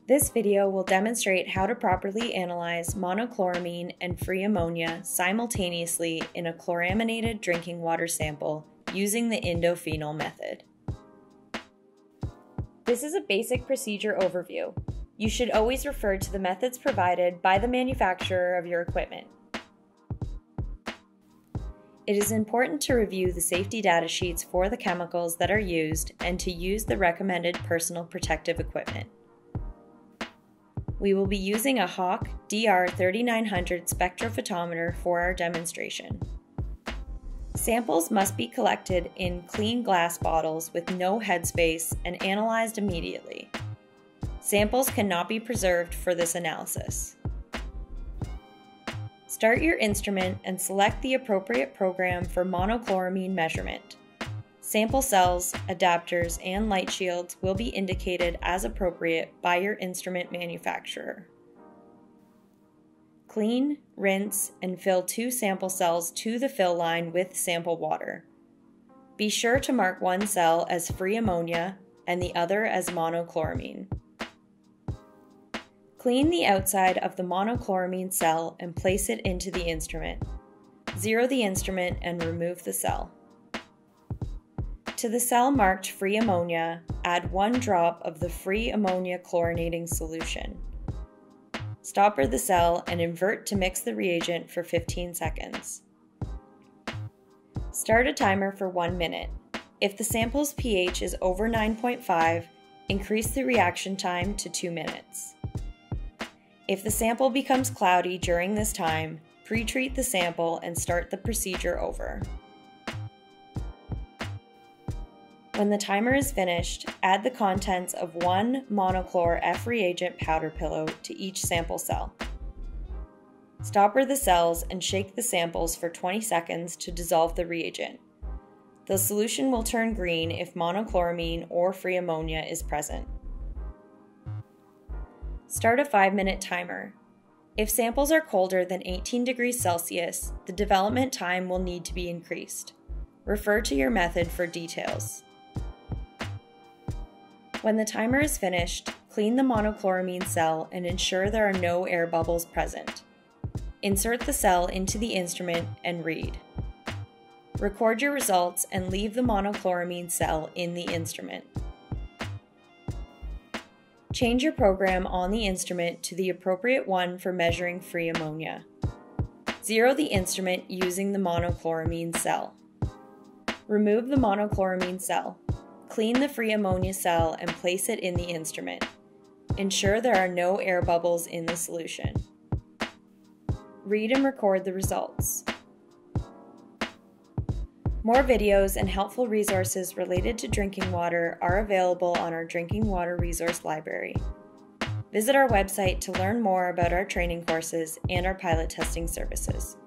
This video will demonstrate how to properly analyze monochloramine and free ammonia simultaneously in a chloraminated drinking water sample using the indophenol method. This is a basic procedure overview. You should always refer to the methods provided by the manufacturer of your equipment. It is important to review the safety data sheets for the chemicals that are used and to use the recommended personal protective equipment. We will be using a Hawk DR3900 spectrophotometer for our demonstration. Samples must be collected in clean glass bottles with no headspace and analyzed immediately. Samples cannot be preserved for this analysis. Start your instrument and select the appropriate program for monochloramine measurement. Sample cells, adapters, and light shields will be indicated as appropriate by your instrument manufacturer. Clean, rinse, and fill 2 sample cells to the fill line with sample water. Be sure to mark one cell as free ammonia and the other as monochloramine. Clean the outside of the monochloramine cell and place it into the instrument. Zero the instrument and remove the cell. To the cell marked free ammonia, add 1 drop of the free ammonia chlorinating solution. Stopper the cell and invert to mix the reagent for 15 seconds. Start a timer for 1 minute. If the sample's pH is over 9.5, increase the reaction time to 2 minutes. If the sample becomes cloudy during this time, pre-treat the sample and start the procedure over. When the timer is finished, add the contents of 1 monochlor F reagent powder pillow to each sample cell. Stopper the cells and shake the samples for 20 seconds to dissolve the reagent. The solution will turn green if monochloramine or free ammonia is present. Start a 5-minute timer. If samples are colder than 18 degrees Celsius, the development time will need to be increased. Refer to your method for details. When the timer is finished, clean the monochloramine cell and ensure there are no air bubbles present. Insert the cell into the instrument and read. Record your results and leave the monochloramine cell in the instrument. Change your program on the instrument to the appropriate one for measuring free ammonia. Zero the instrument using the monochloramine cell. Remove the monochloramine cell. Clean the free ammonia cell and place it in the instrument. Ensure there are no air bubbles in the solution. Read and record the results. More videos and helpful resources related to drinking water are available on our Drinking Water Resource Library. Visit our website to learn more about our training courses and our pilot testing services.